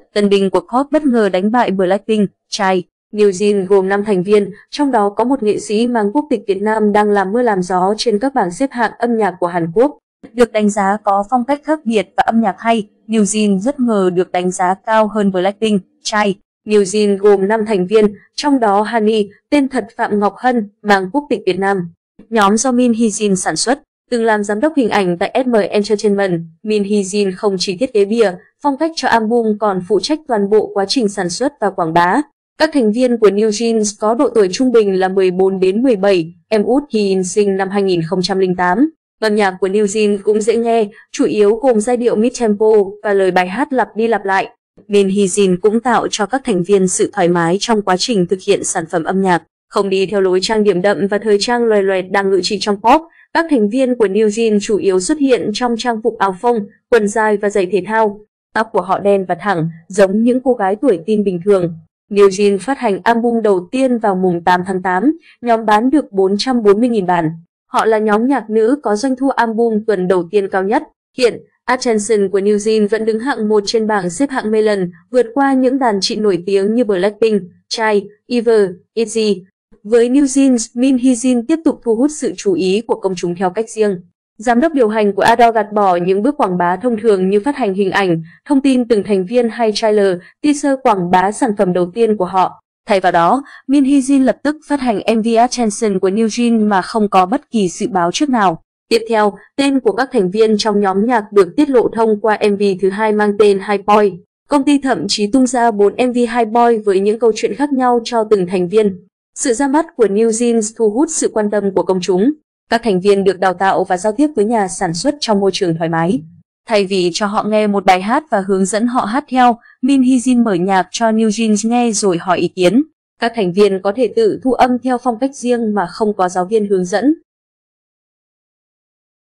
Tân binh của Pop bất ngờ đánh bại Blackpink, Chai. New Jeans gồm 5 thành viên, trong đó có một nghệ sĩ mang quốc tịch Việt Nam đang làm mưa làm gió trên các bảng xếp hạng âm nhạc của Hàn Quốc. Được đánh giá có phong cách khác biệt và âm nhạc hay, New Jeans bất ngờ được đánh giá cao hơn Blackpink, Chai. New Jeans gồm 5 thành viên, trong đó Honey, tên thật Phạm Ngọc Hân, mang quốc tịch Việt Nam. Nhóm do Min Hee Jin sản xuất, từng làm giám đốc hình ảnh tại SM Entertainment. Min Hee Jin không chỉ thiết kế bìa, phong cách cho album còn phụ trách toàn bộ quá trình sản xuất và quảng bá. Các thành viên của New Jeans có độ tuổi trung bình là 14 đến 17, em út Hee sinh năm 2008. Âm nhạc của New Jeans cũng dễ nghe, chủ yếu gồm giai điệu mid-tempo và lời bài hát lặp đi lặp lại. Min Hee Jin cũng tạo cho các thành viên sự thoải mái trong quá trình thực hiện sản phẩm âm nhạc, không đi theo lối trang điểm đậm và thời trang loè loẹt đang ngự trị trong pop. Các thành viên của New Jeans chủ yếu xuất hiện trong trang phục áo phông, quần dài và giày thể thao. Tóc của họ đen và thẳng, giống những cô gái tuổi teen bình thường. New Jeans phát hành album đầu tiên vào mùng 8 tháng 8, nhóm bán được 440.000 bản. Họ là nhóm nhạc nữ có doanh thu album tuần đầu tiên cao nhất. Hiện, Attention của New Jeans vẫn đứng hạng 1 trên bảng xếp hạng Melon, vượt qua những đàn chị nổi tiếng như Blackpink, Chai, Ever, ITZY. Với New Jeans, Min Hee Jin tiếp tục thu hút sự chú ý của công chúng theo cách riêng. Giám đốc điều hành của Adore gạt bỏ những bước quảng bá thông thường như phát hành hình ảnh, thông tin từng thành viên hay trailer, teaser quảng bá sản phẩm đầu tiên của họ. Thay vào đó, Min Hee Jin lập tức phát hành MV Attention của New Jeans mà không có bất kỳ dự báo trước nào. Tiếp theo, tên của các thành viên trong nhóm nhạc được tiết lộ thông qua MV thứ hai mang tên High Boy. Công ty thậm chí tung ra 4 MV High Boy với những câu chuyện khác nhau cho từng thành viên. Sự ra mắt của New Jeans thu hút sự quan tâm của công chúng. Các thành viên được đào tạo và giao tiếp với nhà sản xuất trong môi trường thoải mái. Thay vì cho họ nghe một bài hát và hướng dẫn họ hát theo, Min Hee Jin mở nhạc cho New Jeans nghe rồi hỏi ý kiến. Các thành viên có thể tự thu âm theo phong cách riêng mà không có giáo viên hướng dẫn.